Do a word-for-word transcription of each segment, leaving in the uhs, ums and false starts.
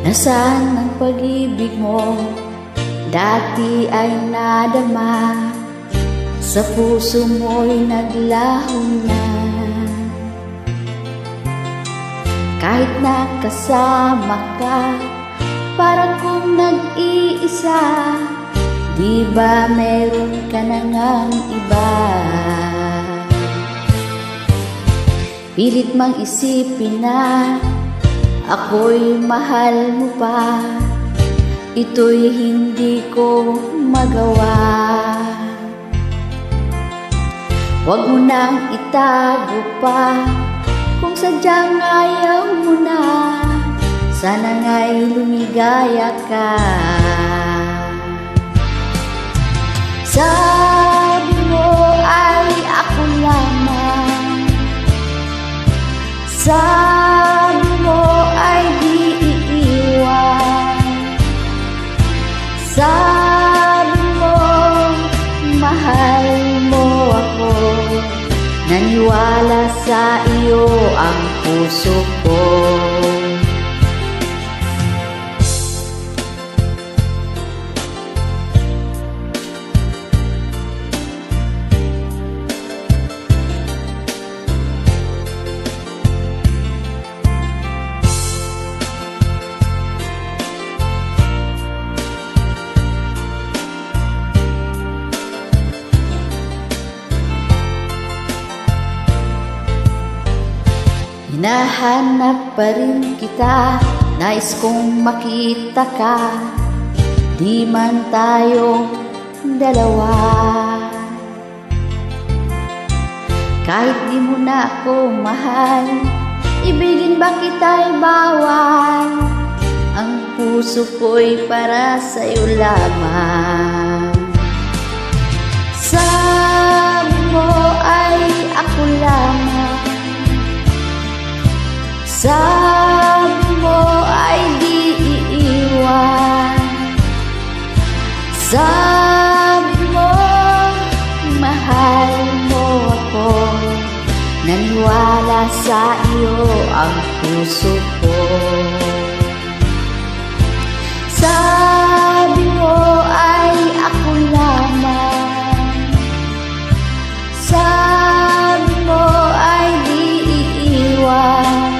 Nasaan ang pag-ibig mo? Dati ay nadama, sa puso mo'y naglaho na. Kahit nakasama ka, parang kung nag-iisa, di ba meron ka na ngang iba? Pilit mang isipin na ako'y mahal mo pa, ito'y hindi ko magawa. Huwag mo nang itago pa, kung sadyang ayaw mo na, sana nga'y lumigaya ka. Sabi mo ay ako lamang, sabi mo ay di iiwan, sabi mo mahal mo ako, naniwala sa iyo ang puso ko. Hinahanap pa rin kita, nais kong makita ka, di man tayo dalawa. Kahit di mo na ako mahal, ibigin ba kita'y bawal? Ang puso ko'y para sa'yo lamang. Sabi mo ay ako lamang, sabi mo ay di iiwan, sabi mo mahal mo ako, naniwala sa iyo ang puso ko. Sabi mo ay ako lamang, sabi mo ay di iiwan,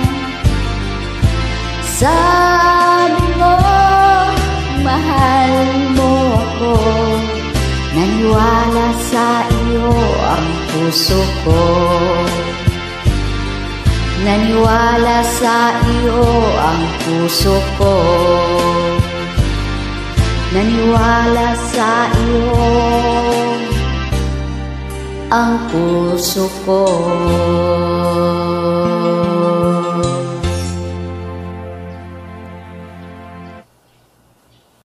sabi mo mahal mo ako, naniwala sa iyo ang puso ko. Naniwala sa iyo ang puso ko, naniwala sa iyo ang puso ko.